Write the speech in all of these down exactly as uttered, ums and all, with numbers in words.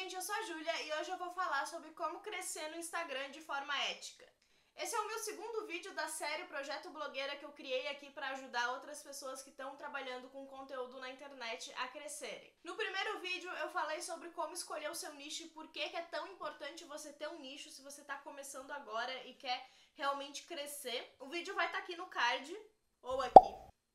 gente, eu sou a Júlia e hoje eu vou falar sobre como crescer no Instagram de forma ética. Esse é o meu segundo vídeo da série Projeto Blogueira que eu criei aqui para ajudar outras pessoas que estão trabalhando com conteúdo na internet a crescerem. No primeiro vídeo eu falei sobre como escolher o seu nicho e por que que é tão importante você ter um nicho se você está começando agora e quer realmente crescer. O vídeo vai estar aqui no card ou aqui.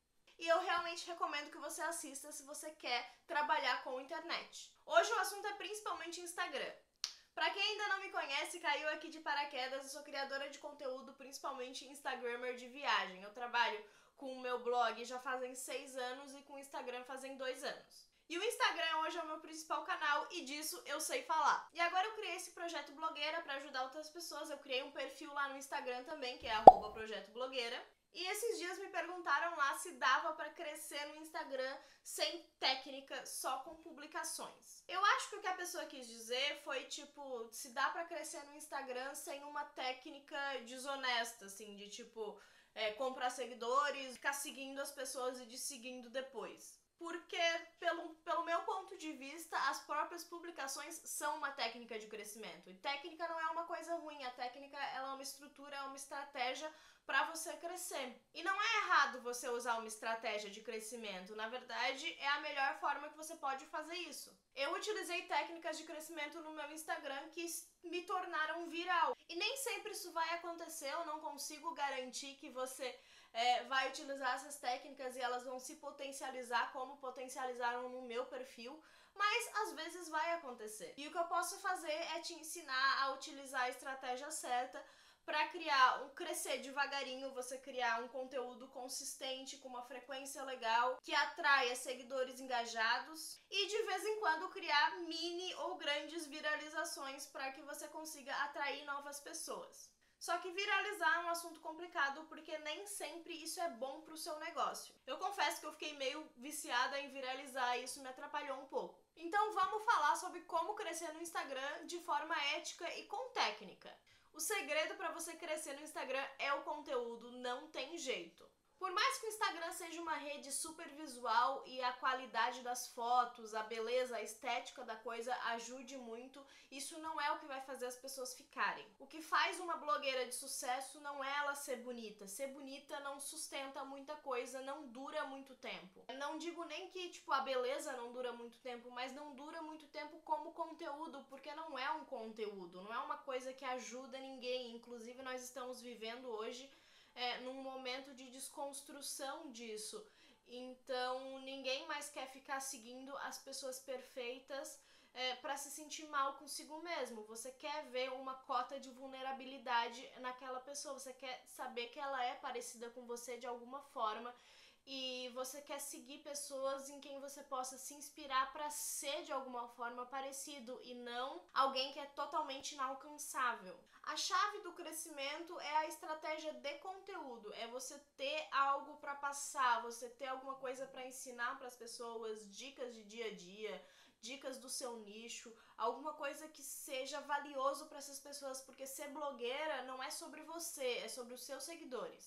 E eu realmente recomendo que você assista se você quer trabalhar com internet. Hoje o assunto é principalmente Instagram. Pra quem ainda não me conhece, caiu aqui de paraquedas, eu sou criadora de conteúdo, principalmente Instagrammer de viagem. Eu trabalho com o meu blog já fazem seis anos e com o Instagram fazem dois anos. E o Instagram hoje é o meu principal canal e disso eu sei falar. E agora eu criei esse projeto blogueira para ajudar outras pessoas. Eu criei um perfil lá no Instagram também, que é arroba projeto blogueira. E esses dias me perguntaram lá se dava para crescer no Instagram sem técnica, só com publicações. Eu acho que o que a pessoa quis dizer foi tipo, se dá para crescer no Instagram sem uma técnica desonesta, assim, de tipo, é, comprar seguidores, ficar seguindo as pessoas e desseguindo depois. Porque, pelo, pelo meu ponto de vista, as próprias publicações são uma técnica de crescimento. E técnica não é uma coisa ruim, a técnica ela é uma estrutura, é uma estratégia para você crescer. E não é errado você usar uma estratégia de crescimento, na verdade é a melhor forma que você pode fazer isso. Eu utilizei técnicas de crescimento no meu Instagram que me tornaram viral. E nem sempre isso vai acontecer, eu não consigo garantir que você é, vai utilizar essas técnicas e elas vão se potencializar como potencializaram no meu perfil, mas às vezes vai acontecer. E o que eu posso fazer é te ensinar a utilizar a estratégia certa para criar um crescer devagarinho, você criar um conteúdo consistente, com uma frequência legal, que atraia seguidores engajados e de vez em quando criar mini ou grandes viralizações para que você consiga atrair novas pessoas. Só que viralizar é um assunto complicado porque nem sempre isso é bom para o seu negócio. Eu confesso que eu fiquei meio viciada em viralizar e isso me atrapalhou um pouco. Então vamos falar sobre como crescer no Instagram de forma ética e com técnica. O segredo para você crescer no Instagram é o conteúdo, não tem jeito. Por mais que o Instagram seja uma rede super visual e a qualidade das fotos, a beleza, a estética da coisa ajude muito, isso não é o que vai fazer as pessoas ficarem. O que faz uma blogueira de sucesso não é ela ser bonita. Ser bonita não sustenta muita coisa, não dura muito tempo. Não digo nem que tipo, a beleza não dura muito tempo, mas não dura muito tempo como conteúdo, porque não é um conteúdo, não é uma coisa que ajuda ninguém. Inclusive nós estamos vivendo hoje É, num momento de desconstrução disso. Então, ninguém mais quer ficar seguindo as pessoas perfeitas é, para se sentir mal consigo mesmo. Você quer ver uma cota de vulnerabilidade naquela pessoa, você quer saber que ela é parecida com você de alguma forma e você quer seguir pessoas em quem você possa se inspirar para ser de alguma forma parecido e não alguém que é totalmente inalcançável. A chave do crescimento é a estratégia de conteúdo, é você ter algo para passar, você ter alguma coisa para ensinar para as pessoas, dicas de dia a dia, dicas do seu nicho, alguma coisa que seja valioso para essas pessoas, porque ser blogueira não é sobre você, é sobre os seus seguidores.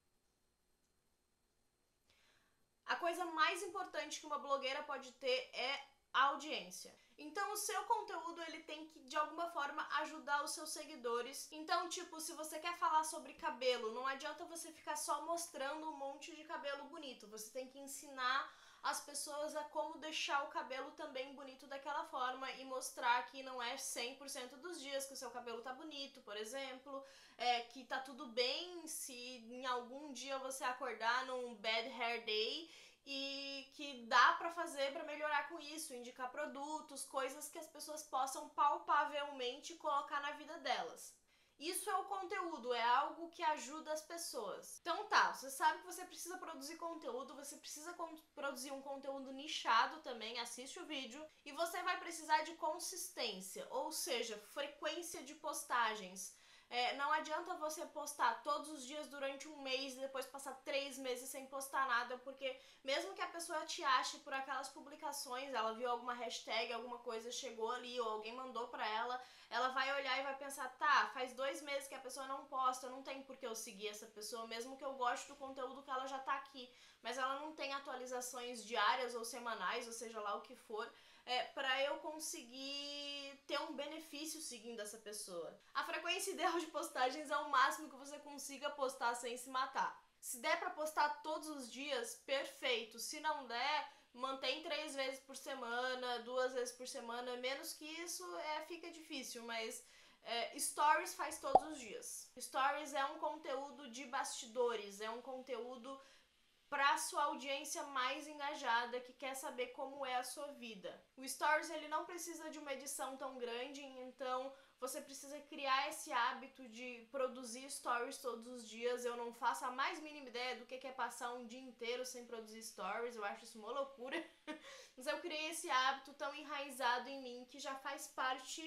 A coisa mais importante que uma blogueira pode ter é a audiência. Então o seu conteúdo ele tem que de alguma forma ajudar os seus seguidores. Então tipo, se você quer falar sobre cabelo, não adianta você ficar só mostrando um monte de cabelo bonito. Você tem que ensinar as pessoas a como deixar o cabelo também bonito daquela forma e mostrar que não é cem por cento dos dias que o seu cabelo tá bonito, por exemplo, é, que tá tudo bem se em algum dia você acordar num bad hair day e que dá pra fazer pra melhorar com isso, indicar produtos, coisas que as pessoas possam palpavelmente colocar na vida delas. Isso é o conteúdo, é algo que ajuda as pessoas. Então tá, você sabe que você precisa produzir conteúdo, você precisa produzir um conteúdo nichado também, assiste o vídeo, e você vai precisar de consistência, ou seja, frequência de postagens. É, não adianta você postar todos os dias durante um mês e depois passar três meses sem postar nada, porque mesmo que a pessoa te ache por aquelas publicações, ela viu alguma hashtag, alguma coisa chegou ali ou alguém mandou pra ela, ela vai olhar e vai pensar, tá, faz dois meses que a pessoa não posta, não tem por que eu seguir essa pessoa, mesmo que eu goste do conteúdo que ela já tá aqui, mas ela não tem atualizações diárias ou semanais, ou seja lá o que for, é, pra eu conseguir ter um benefício seguindo essa pessoa. A frequência ideal de postagens é o máximo que você consiga postar sem se matar. Se der pra postar todos os dias, perfeito. Se não der, mantém três vezes por semana, duas vezes por semana. Menos que isso, é, fica difícil, mas é, Stories faz todos os dias. Stories é um conteúdo de bastidores, é um conteúdo para sua audiência mais engajada, que quer saber como é a sua vida. O Stories, ele não precisa de uma edição tão grande, então você precisa criar esse hábito de produzir Stories todos os dias. Eu não faço a mais mínima ideia do que é passar um dia inteiro sem produzir Stories, eu acho isso uma loucura. Mas eu criei esse hábito tão enraizado em mim que já faz parte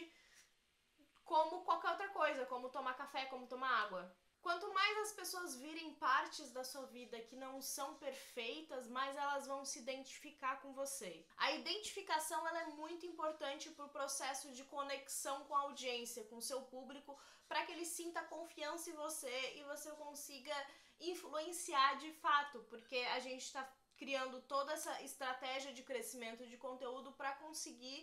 como qualquer outra coisa, como tomar café, como tomar água. Quanto mais as pessoas virem partes da sua vida que não são perfeitas, mais elas vão se identificar com você. A identificação, ela é muito importante para o processo de conexão com a audiência, com o seu público, para que ele sinta confiança em você e você consiga influenciar de fato, porque a gente está criando toda essa estratégia de crescimento de conteúdo para conseguir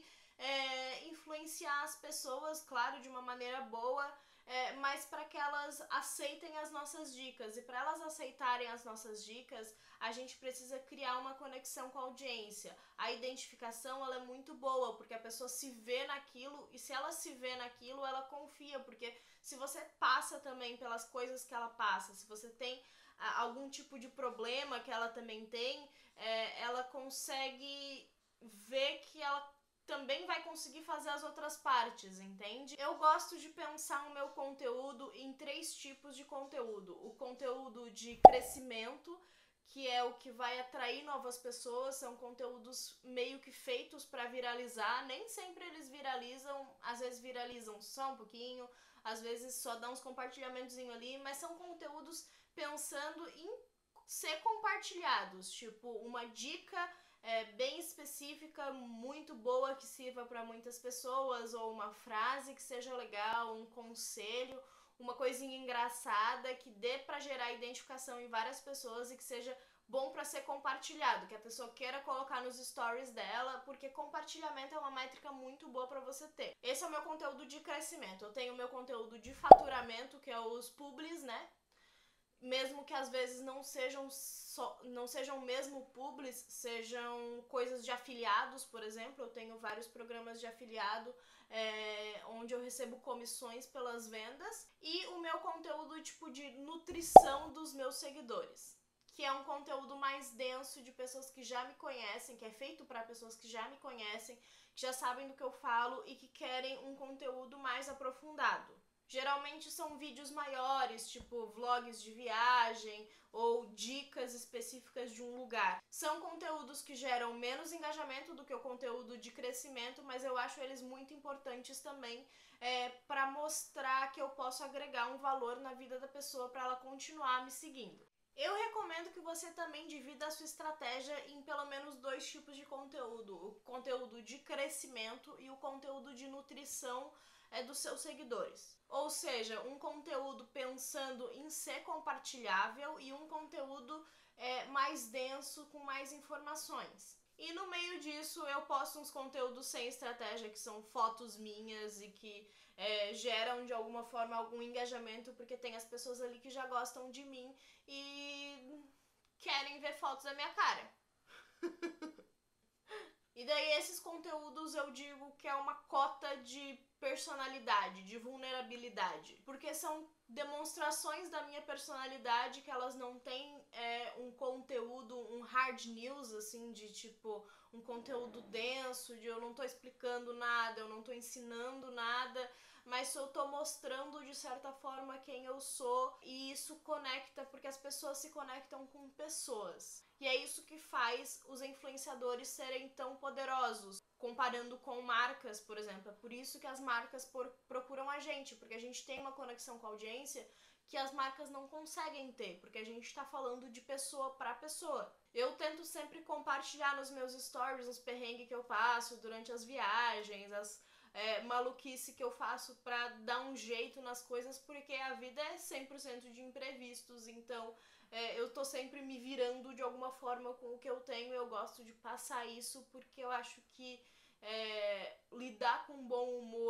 é, influenciar as pessoas, claro, de uma maneira boa, É, mas para que elas aceitem as nossas dicas. E para elas aceitarem as nossas dicas, a gente precisa criar uma conexão com a audiência. A identificação, ela é muito boa, porque a pessoa se vê naquilo, e se ela se vê naquilo, ela confia, porque se você passa também pelas coisas que ela passa, se você tem ah, algum tipo de problema que ela também tem, é, ela consegue ver que ela também vai conseguir fazer as outras partes, entende? Eu gosto de pensar o meu conteúdo em três tipos de conteúdo. O conteúdo de crescimento, que é o que vai atrair novas pessoas, são conteúdos meio que feitos para viralizar, nem sempre eles viralizam, às vezes viralizam só um pouquinho, às vezes só dá uns compartilhamentos ali, mas são conteúdos pensando em ser compartilhados, tipo uma dica É, bem específica, muito boa, que sirva para muitas pessoas, ou uma frase que seja legal, um conselho, uma coisinha engraçada que dê para gerar identificação em várias pessoas e que seja bom para ser compartilhado, que a pessoa queira colocar nos stories dela, porque compartilhamento é uma métrica muito boa para você ter. Esse é o meu conteúdo de crescimento. Eu tenho o meu conteúdo de faturamento, que é os publis, né? Mesmo que às vezes não sejam só, não sejam mesmo publis, sejam coisas de afiliados, por exemplo. Eu tenho vários programas de afiliado é, onde eu recebo comissões pelas vendas. E o meu conteúdo tipo de nutrição dos meus seguidores, que é um conteúdo mais denso, de pessoas que já me conhecem, que é feito para pessoas que já me conhecem, que já sabem do que eu falo e que querem um conteúdo mais aprofundado. Geralmente são vídeos maiores, tipo vlogs de viagem ou dicas específicas de um lugar. São conteúdos que geram menos engajamento do que o conteúdo de crescimento, mas eu acho eles muito importantes também é, para mostrar que eu posso agregar um valor na vida da pessoa para ela continuar me seguindo. Eu recomendo que você também divida a sua estratégia em pelo menos dois tipos de conteúdo. O conteúdo de crescimento e o conteúdo de nutrição é, dos seus seguidores. Ou seja, um conteúdo pensando em ser compartilhável e um conteúdo é, mais denso, com mais informações. E no meio disso eu posto uns conteúdos sem estratégia, que são fotos minhas e que é, geram de alguma forma algum engajamento, porque tem as pessoas ali que já gostam de mim e querem ver fotos da minha cara. E daí esses conteúdos eu digo que é uma cota de personalidade, de vulnerabilidade, porque são demonstrações da minha personalidade, que elas não têm é, um conteúdo, um hard news, assim, de tipo, um conteúdo denso, de eu não tô explicando nada, eu não tô ensinando nada, mas eu tô mostrando de certa forma quem eu sou, e isso conecta, porque as pessoas se conectam com pessoas. E é isso que faz os influenciadores serem tão poderosos, comparando com marcas, por exemplo. É por isso que as marcas por, procuram a gente, porque a gente tem uma conexão com a audiência que as marcas não conseguem ter, porque a gente está falando de pessoa para pessoa. Eu tento sempre compartilhar nos meus stories os perrengues que eu passo durante as viagens, as é, maluquice que eu faço para dar um jeito nas coisas, porque a vida é cem por cento de imprevistos, então é, eu tô sempre me virando de alguma forma com o que eu tenho. Eu gosto de passar isso porque eu acho que é, lidar com bom humor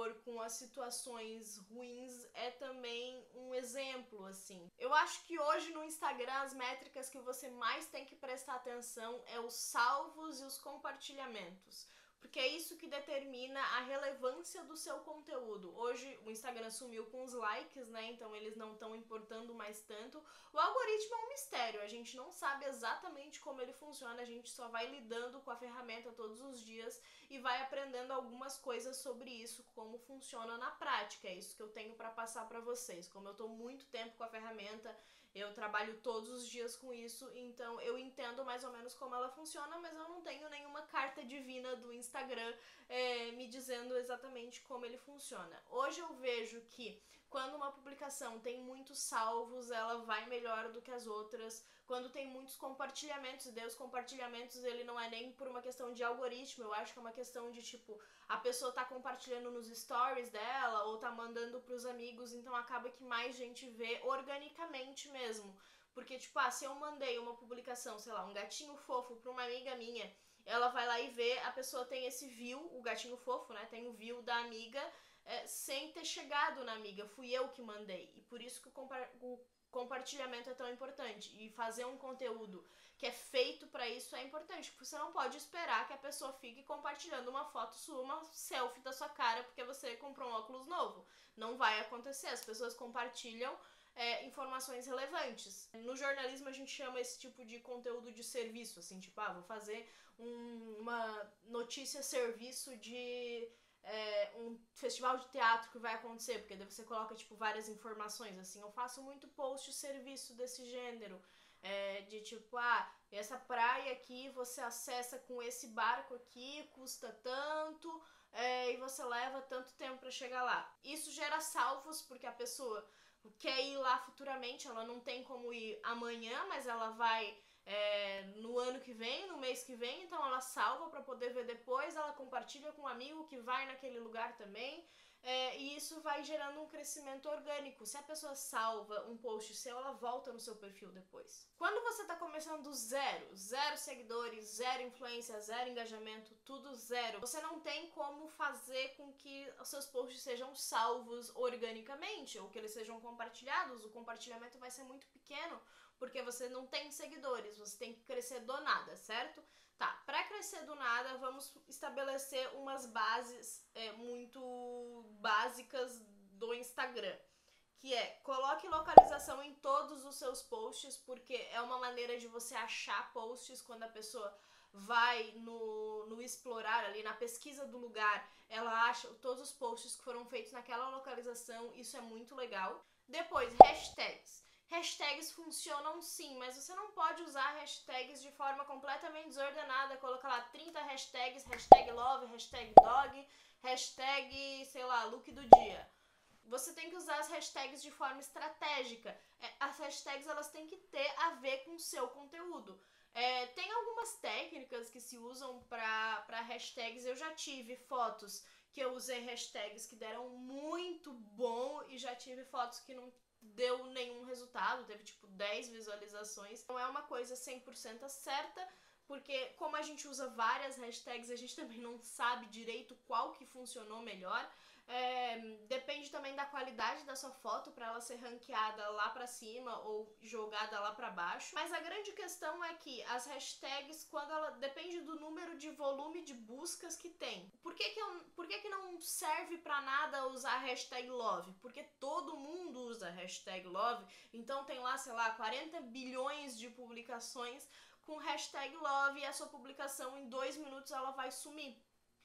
humor com as situações ruins é também um exemplo, assim. Eu acho que hoje no Instagram as métricas que você mais tem que prestar atenção é os salvos e os compartilhamentos, porque é isso que determina a relevância do seu conteúdo. Hoje o Instagram sumiu com os likes, né? Então eles não estão importando mais tanto. O algoritmo é um mistério, a gente não sabe exatamente como ele funciona, a gente só vai lidando com a ferramenta todos os dias e vai aprendendo algumas coisas sobre isso, como funciona na prática. É isso que eu tenho para passar para vocês. Como eu tô muito tempo com a ferramenta, eu trabalho todos os dias com isso, então eu entendo mais ou menos como ela funciona, mas eu não tenho nenhuma carta divina do Instagram é, me dizendo exatamente como ele funciona. Hoje eu vejo que quando uma publicação tem muitos salvos, ela vai melhor do que as outras. Quando tem muitos compartilhamentos, e daí os compartilhamentos ele não é nem por uma questão de algoritmo, eu acho que é uma questão de tipo, a pessoa tá compartilhando nos stories dela ou tá mandando pros amigos, então acaba que mais gente vê organicamente mesmo. Porque tipo, ah, se eu mandei uma publicação, sei lá, um gatinho fofo pra uma amiga minha, ela vai lá e vê, a pessoa tem esse view, o gatinho fofo, né, tem o view da amiga, é, sem ter chegado na amiga, fui eu que mandei. E por isso que o, compa- o compartilhamento é tão importante. E fazer um conteúdo que é feito pra isso é importante, porque você não pode esperar que a pessoa fique compartilhando uma foto sua, uma selfie da sua cara porque você comprou um óculos novo. Não vai acontecer, as pessoas compartilham é, informações relevantes. No jornalismo a gente chama esse tipo de conteúdo de serviço, assim, tipo, ah, vou fazer um, uma notícia serviço de é, um festival de teatro que vai acontecer, porque daí você coloca, tipo, várias informações, assim. Eu faço muito post serviço desse gênero, é, de tipo, ah, essa praia aqui você acessa com esse barco aqui, custa tanto, é, e você leva tanto tempo pra chegar lá. Isso gera salvos, porque a pessoa quer ir lá futuramente, ela não tem como ir amanhã, mas ela vai é, no ano que vem, no mês que vem, então ela salva para poder ver depois, ela compartilha com um amigo que vai naquele lugar também, é, e isso vai gerando um crescimento orgânico. Se a pessoa salva um post seu, ela volta no seu perfil depois. Quando você tá começando do zero, zero seguidores, zero influência, zero engajamento, tudo zero, você não tem como fazer com que os seus posts sejam salvos organicamente, ou que eles sejam compartilhados. O compartilhamento vai ser muito pequeno, porque você não tem seguidores, você tem que crescer do nada, certo? Tá, pra crescer do nada, vamos estabelecer umas bases é, muito básicas do Instagram, que é, coloque localização em todos os seus posts, porque é uma maneira de você achar posts quando a pessoa vai no, no explorar ali, na pesquisa do lugar, ela acha todos os posts que foram feitos naquela localização, isso é muito legal. Depois, hashtags. Hashtags funcionam sim, mas você não pode usar hashtags de forma completamente desordenada, colocar lá trinta hashtags, hashtag love, hashtag dog, hashtag, sei lá, look do dia. Você tem que usar as hashtags de forma estratégica. As hashtags elas têm que ter a ver com o seu conteúdo. É, tem algumas técnicas que se usam para hashtags. Eu já tive fotos que eu usei hashtags que deram muito bom e já tive fotos que não deu nenhum resultado, teve tipo dez visualizações. Não é uma coisa cem por cento certa, porque como a gente usa várias hashtags, a gente também não sabe direito qual que funcionou melhor. É, depende também da qualidade da sua foto para ela ser ranqueada lá pra cima ou jogada lá pra baixo. Mas a grande questão é que as hashtags, quando ela depende do número de volume de buscas que tem. Por que que, eu, por que, que não serve pra nada usar hashtag love? Porque todo mundo usa hashtag love, então tem lá, sei lá, quarenta bilhões de publicações com hashtag love e a sua publicação em dois minutos ela vai sumir.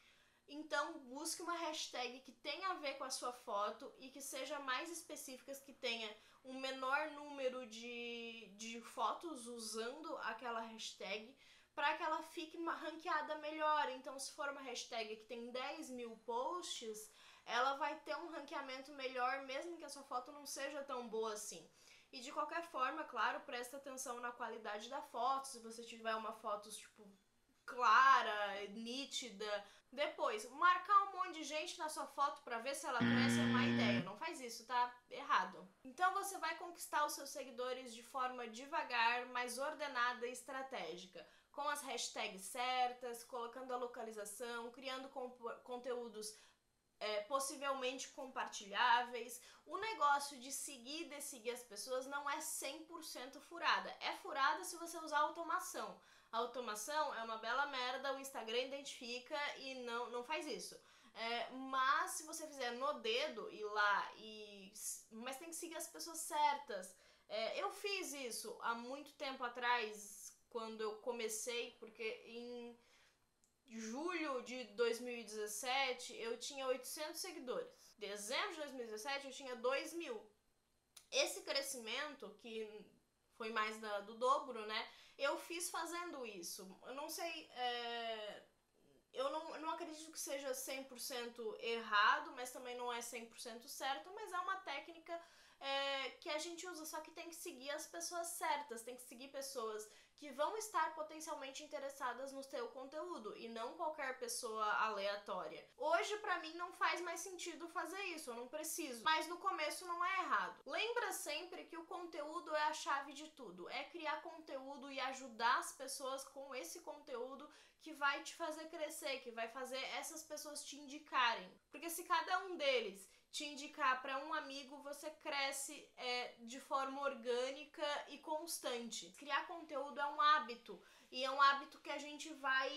Então, busque uma hashtag que tenha a ver com a sua foto e que seja mais específica, que tenha um menor número de, de fotos usando aquela hashtag, para que ela fique ranqueada melhor. Então, se for uma hashtag que tem dez mil posts, ela vai ter um ranqueamento melhor, mesmo que a sua foto não seja tão boa assim. E de qualquer forma, claro, presta atenção na qualidade da foto. Se você tiver uma foto, tipo, clara, nítida. Depois, marcar um monte de gente na sua foto pra ver se ela cresce é má ideia. Não faz isso, tá? Errado. Então você vai conquistar os seus seguidores de forma devagar, mais ordenada e estratégica. Com as hashtags certas, colocando a localização, criando conteúdos é, possivelmente compartilháveis. O negócio de seguir e desseguir as pessoas não é cem por cento furada. É furada se você usar automação. A automação é uma bela merda, o Instagram identifica e não, não faz isso. É, mas se você fizer no dedo, ir lá e... Mas tem que seguir as pessoas certas. É, eu fiz isso há muito tempo atrás, quando eu comecei, porque em julho de dois mil e dezessete eu tinha oitocentos seguidores. Dezembro de dois mil e dezessete eu tinha dois mil. Esse crescimento, que foi mais da, do dobro, né? Eu fiz fazendo isso. Eu não sei... É... Eu não, não acredito que seja cem por cento errado, mas também não é cem por cento certo, mas é uma técnica é, que a gente usa, só que tem que seguir as pessoas certas, tem que seguir pessoas que vão estar potencialmente interessadas no seu conteúdo e não qualquer pessoa aleatória. Hoje, pra mim, não faz mais sentido fazer isso, eu não preciso, mas no começo não é errado. Lembra sempre que o conteúdo é a chave de tudo, é criar conteúdo e ajudar as pessoas com esse conteúdo que vai te fazer crescer, que vai fazer essas pessoas te indicarem. Porque se cada um deles te indicar para um amigo, você cresce é, de forma orgânica e constante. Criar conteúdo é um hábito, e é um hábito que a gente vai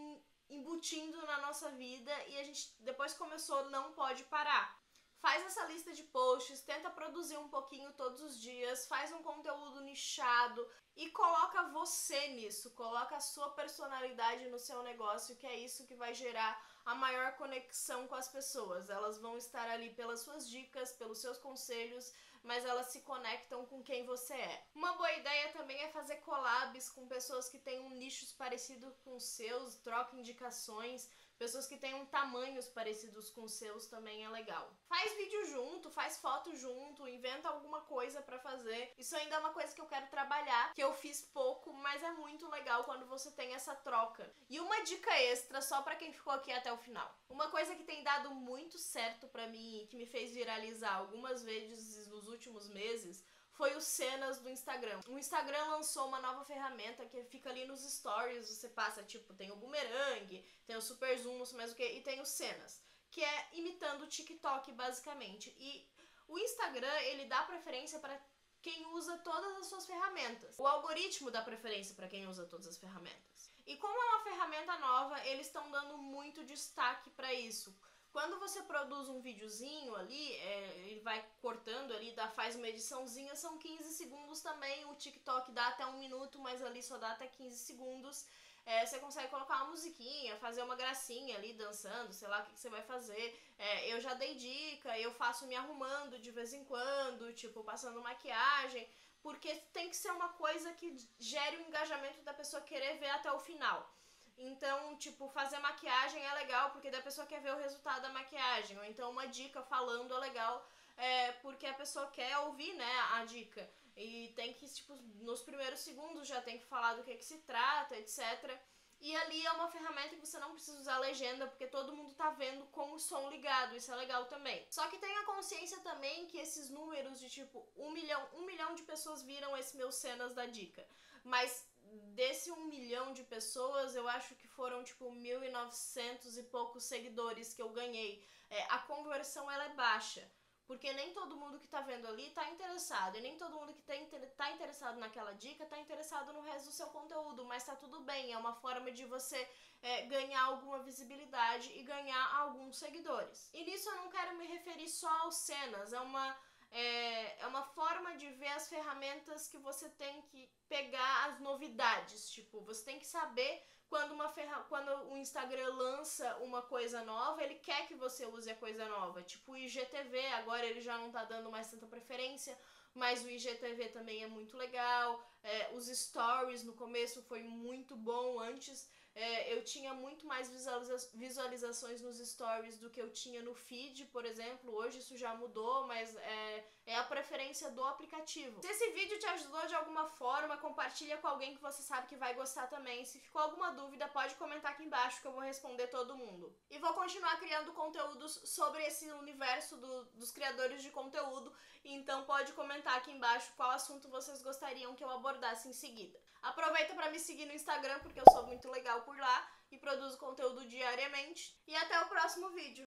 embutindo na nossa vida e a gente, depois que começou, não pode parar. Faz essa lista de posts, tenta produzir um pouquinho todos os dias, faz um conteúdo nichado e coloca você nisso, coloca a sua personalidade no seu negócio, que é isso que vai gerar a maior conexão com as pessoas. Elas vão estar ali pelas suas dicas, pelos seus conselhos, mas elas se conectam com quem você é. Uma boa ideia também é fazer collabs com pessoas que têm um nichos parecido com os seus, troca indicações. Pessoas que tenham tamanhos parecidos com os seus também é legal. Faz vídeo junto, faz foto junto, inventa alguma coisa pra fazer. Isso ainda é uma coisa que eu quero trabalhar, que eu fiz pouco, mas é muito legal quando você tem essa troca. E uma dica extra, só pra quem ficou aqui até o final. Uma coisa que tem dado muito certo pra mim e que me fez viralizar algumas vezes nos últimos meses foi os cenas do Instagram. O Instagram lançou uma nova ferramenta que fica ali nos stories, você passa, tipo, tem o boomerang, tem o super zoom, não sei mais o que, e tem os cenas, que é imitando o TikTok, basicamente. E o Instagram, ele dá preferência para quem usa todas as suas ferramentas. O algoritmo dá preferência para quem usa todas as ferramentas. E como é uma ferramenta nova, eles estão dando muito destaque para isso. Quando você produz um videozinho ali, é, ele vai cortando ali, dá, faz uma ediçãozinha, são quinze segundos também, o TikTok dá até um minuto, mas ali só dá até quinze segundos. É, você consegue colocar uma musiquinha, fazer uma gracinha ali, dançando, sei lá o que, que você vai fazer. É, eu já dei dica, eu faço me arrumando de vez em quando, tipo, passando maquiagem, porque tem que ser uma coisa que gere o engajamento da pessoa querer ver até o final. Então, tipo, fazer maquiagem é legal porque daí a pessoa quer ver o resultado da maquiagem. Ou então uma dica falando é legal é, porque a pessoa quer ouvir, né, a dica. E tem que, tipo, nos primeiros segundos já tem que falar do que, que se trata, etcétera. E ali é uma ferramenta que você não precisa usar legenda porque todo mundo tá vendo com o som ligado, isso é legal também. Só que tenha consciência também que esses números de, tipo, um milhão, um milhão de pessoas viram esse meus cenas da dica. Mas desse um milhão de pessoas, eu acho que foram, tipo, mil e novecentos e poucos seguidores que eu ganhei. É, a conversão, ela é baixa, porque nem todo mundo que tá vendo ali tá interessado, e nem todo mundo que tá interessado naquela dica tá interessado no resto do seu conteúdo, mas tá tudo bem, é uma forma de você é, ganhar alguma visibilidade e ganhar alguns seguidores. E nisso eu não quero me referir só aos cenas, é uma... É, é uma forma de ver as ferramentas que você tem que pegar as novidades. Tipo, você tem que saber quando, uma ferra... quando o Instagram lança uma coisa nova, ele quer que você use a coisa nova. Tipo o I G T V, agora ele já não tá dando mais tanta preferência, mas o I G T V também é muito legal. É, os stories no começo foi muito bom. Antes é, eu tinha muito mais visualiza visualizações nos stories do que eu tinha no feed, por exemplo. Hoje isso já mudou, mas é, é a preferência do aplicativo. Se esse vídeo te ajudou de alguma forma, compartilha com alguém que você sabe que vai gostar também. Se ficou alguma dúvida, pode comentar aqui embaixo que eu vou responder todo mundo. E vou continuar criando conteúdos sobre esse universo do, dos criadores de conteúdo, então pode comentar aqui embaixo qual assunto vocês gostariam que eu abordasse em seguida. Aproveita para me seguir no Instagram, porque eu sou muito legal por lá e produzo conteúdo diariamente. E até o próximo vídeo.